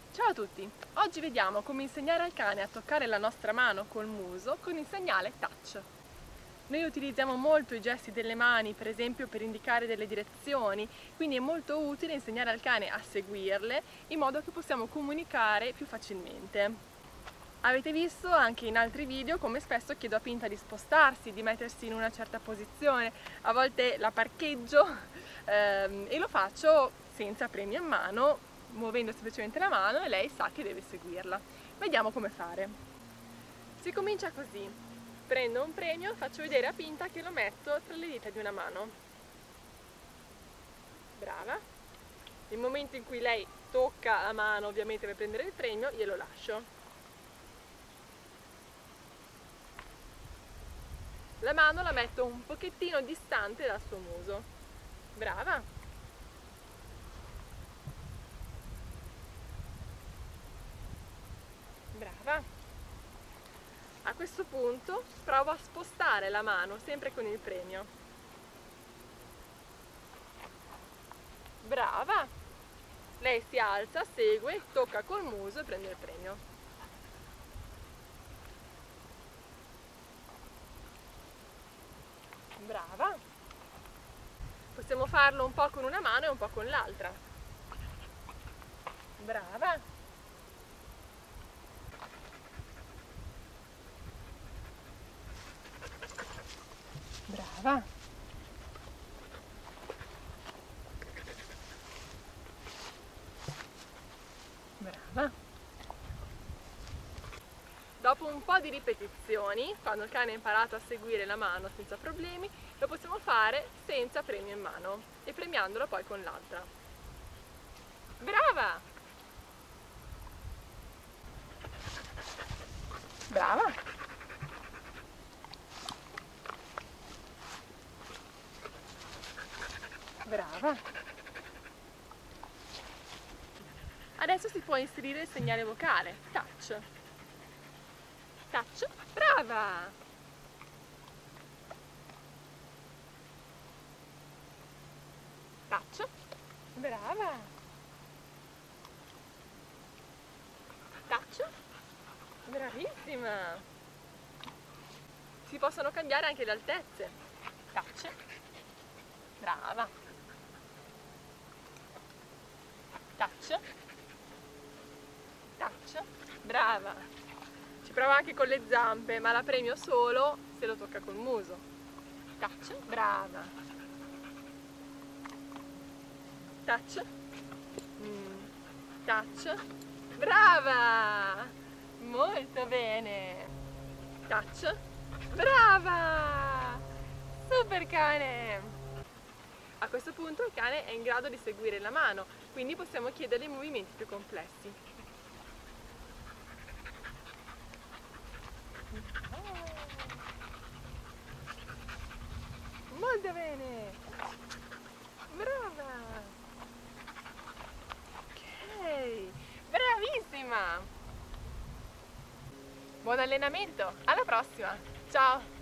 Ciao a tutti! Oggi vediamo come insegnare al cane a toccare la nostra mano col muso con il segnale touch. Noi utilizziamo molto i gesti delle mani, per esempio per indicare delle direzioni, quindi è molto utile insegnare al cane a seguirle in modo che possiamo comunicare più facilmente. Avete visto anche in altri video come spesso chiedo a Pinta di spostarsi, di mettersi in una certa posizione, a volte la parcheggio e lo faccio senza premi a mano, muovendo semplicemente la mano e lei sa che deve seguirla. Vediamo come fare. Si comincia così: prendo un premio, faccio vedere a Pinta che lo metto tra le dita di una mano. Brava. Nel momento in cui lei tocca la mano ovviamente per prendere il premio, glielo lascio. La mano la metto un pochettino distante dal suo muso. Brava! Brava! A questo punto provo a spostare la mano, sempre con il premio. Brava! Lei si alza, segue, tocca col muso e prende il premio. Brava! Possiamo farlo un po' con una mano e un po' con l'altra. Brava! Brava! Brava! Dopo un po' di ripetizioni, quando il cane ha imparato a seguire la mano senza problemi, lo possiamo fare senza premio in mano e premiandolo poi con l'altra. Brava! Brava! Brava! Adesso si può inserire il segnale vocale, touch. Touch, brava! Touch, brava! Touch, bravissima! Si possono cambiare anche le altezze. Touch, brava! Touch, touch, brava! Ci provo anche con le zampe, ma la premio solo se lo tocca col muso. Touch, brava! Touch, touch, brava! Molto bene! Touch, brava! Super cane! A questo punto il cane è in grado di seguire la mano, quindi possiamo chiedergli movimenti più complessi. Molto bene! Brava! Ok! Bravissima! Buon allenamento! Alla prossima! Ciao!